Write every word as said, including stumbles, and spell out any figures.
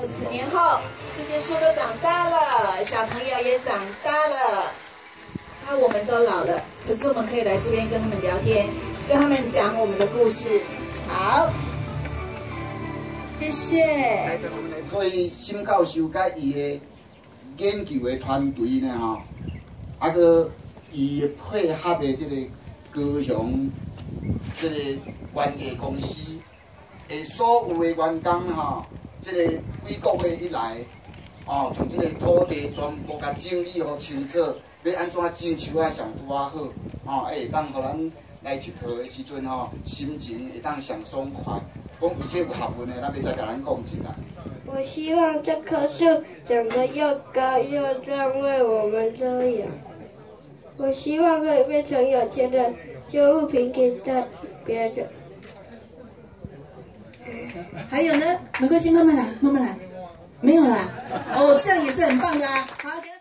十年后，这些树都长大了，小朋友也长大了，那我们都老了，可是我们可以来这边跟他们聊天，跟他们讲我们的故事。好，谢谢。 所以沈教授甲伊的研究的团队呢，吼，啊个伊配合的这个高雄这个园艺公司的所有的员工吼，这个几个月以来，哦，从这个土地全部甲整理好清楚，要安怎种树啊上拄啊好，哦，会当互咱来佚佗的时阵吼，心情会当上爽快。讲伊这有学问的，咱袂使甲咱讲一下。 我希望这棵树长得又高又壮，为我们遮阳。我希望可以变成有钱人，捐物品给他别人。 还有呢？没关系，慢慢来，慢慢来。没有啦。哦，这样也是很棒的啊。好。